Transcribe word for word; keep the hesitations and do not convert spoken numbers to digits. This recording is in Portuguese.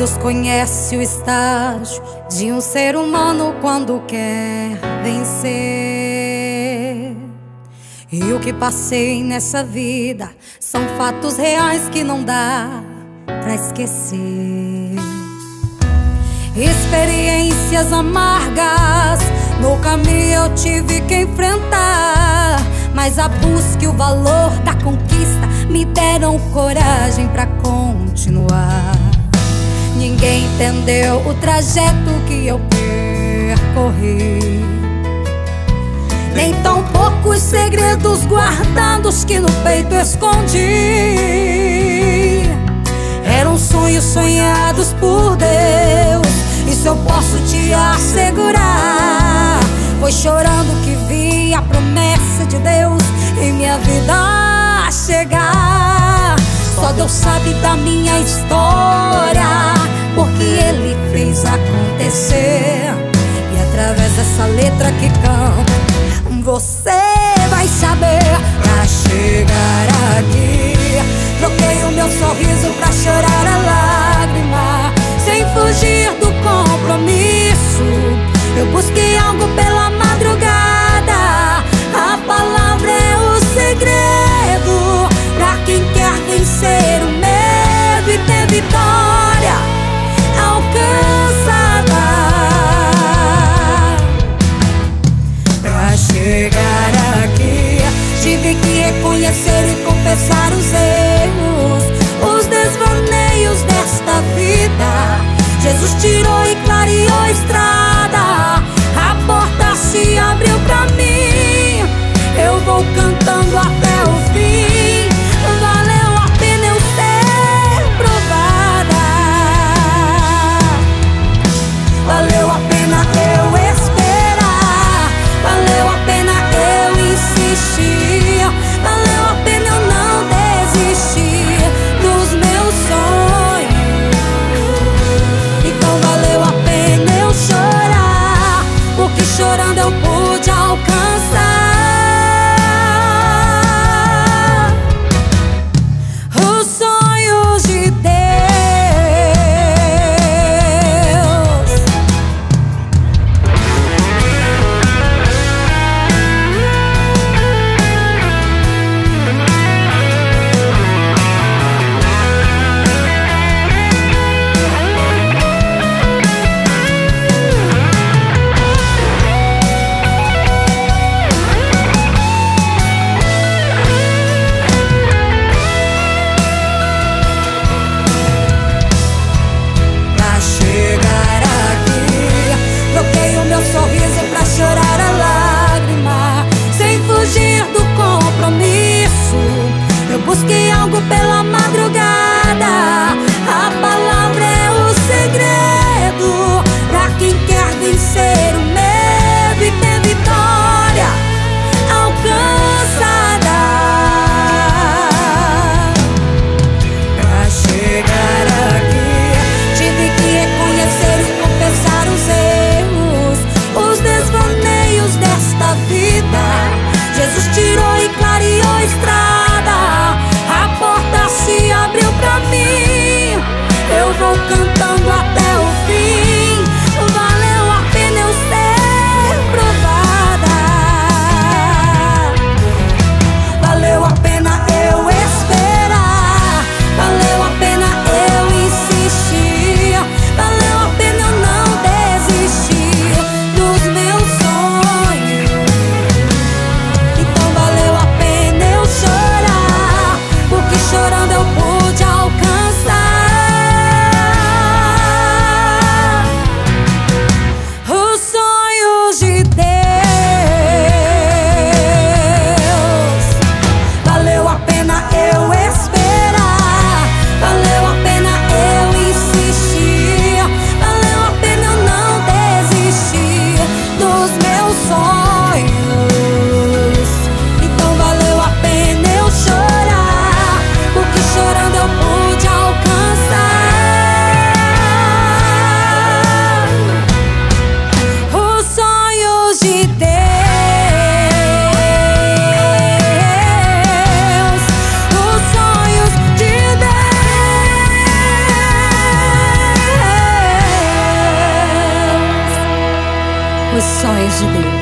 Deus conhece o estágio de um ser humano quando quer vencer. E o que passei nessa vida são fatos reais que não dá pra esquecer. Experiências amargas no caminho eu tive que enfrentar, mas a busca e o valor da conquista me deram coragem pra continuar. Ninguém entendeu o trajeto que eu percorri, nem tão poucos segredos guardados que no peito escondi. Eram sonhos sonhados por Deus, isso eu posso te assegurar. Foi chorando que vi a promessa de Deus em minha vida chegar. Só Deus sabe da minha história, porque Ele fez acontecer. E através dessa letra que canto, você vai saber. Pra chegar aqui, troquei o meu sorriso pra chorar a lágrima. Sem fugir do compromisso, eu busquei algo pela madrugada. A palavra é o segredo pra quem quer vencer o medo e ter vitória alcançada. Pra chegar aqui, tive que reconhecer e confessar os erros, os desvaneios desta vida. Jesus tirou e clareou a estrada, a porta se abriu pra mim. Eu vou cantando até o fim. Valeu a pena eu ser provada, valeu a pena eu esperar, valeu a pena eu insistir, valeu a pena eu não desistir dos meus sonhos. Então valeu a pena eu chorar, porque chorando eu pude alcançar os sonhos de Deus. Sorriso pra chorar a lágrima. Sem fugir do compromisso, eu busquei algo pela madrugada. A palavra é o segredo pra quem quer vencer o medo e ter vitória alcançada. Pra chegar aqui, tive que reconhecer e confessar os erros, os desvaneios desta vida. Jesus tirou e clareou a estrada, a porta se abriu pra mim. Eu vou cantando até o fim. Valeu a pena eu ser os sonhos de Deus.